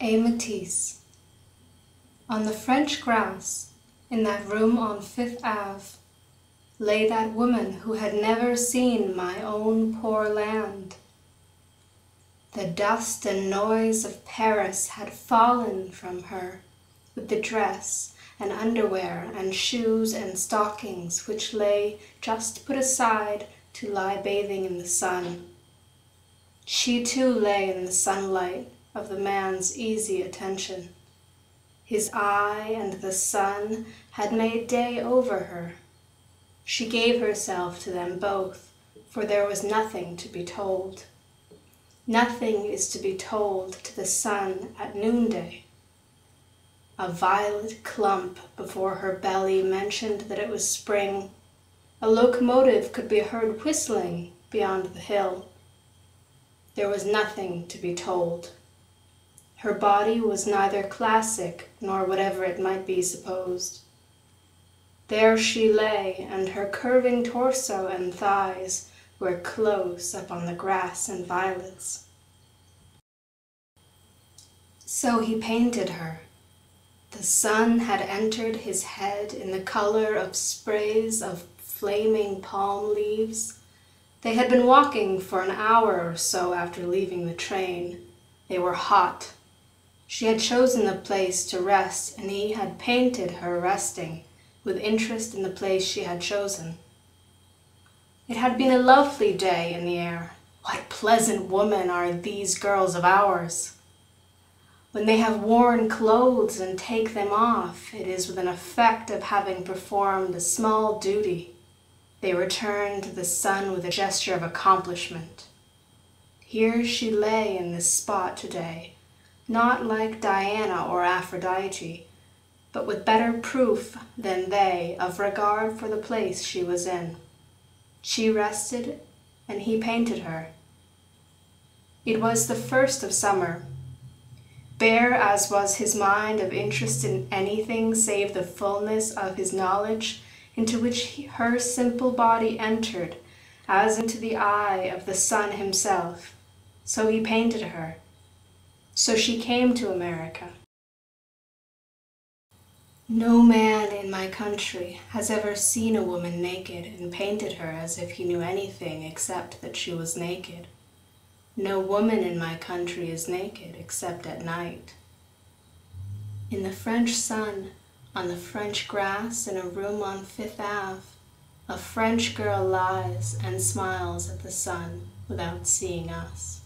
A Matisse. On the French grass, in that room on Fifth Ave, lay that woman who had never seen my own poor land. The dust and noise of Paris had fallen from her with the dress and underwear and shoes and stockings which lay just put aside to lie bathing in the sun. She too lay in the sunlight of the man's easy attention. His eye and the sun had made day over her. She gave herself to them both, for there was nothing to be told. Nothing is to be told to the sun at noonday. A violet clump before her belly mentioned that it was spring. A locomotive could be heard whistling beyond the hill. There was nothing to be told. Her body was neither classic nor whatever it might be supposed. There she lay, and her curving torso and thighs were close up on the grass and violets. So he painted her. The sun had entered his head in the color of sprays of flaming palm leaves. They had been walking for an hour or so after leaving the train. They were hot. She had chosen the place to rest, and he had painted her resting, with interest in the place she had chosen. It had been a lovely day in the air. What pleasant women are these girls of ours! When they have worn clothes and take them off, it is with an effect of having performed a small duty. They return to the sun with a gesture of accomplishment. Here she lay in this spot today, not like Diana or Aphrodite, but with better proof than they of regard for the place she was in. She rested, and he painted her. It was the first of summer. Bare as was his mind of interest in anything save the fullness of his knowledge, into which her simple body entered, as into the eye of the sun himself, so he painted her. So she came to America. No man in my country has ever seen a woman naked and painted her as if he knew anything except that she was naked. No woman in my country is naked except at night. In the French sun, on the French grass in a room on Fifth Ave, a French girl lies and smiles at the sun without seeing us.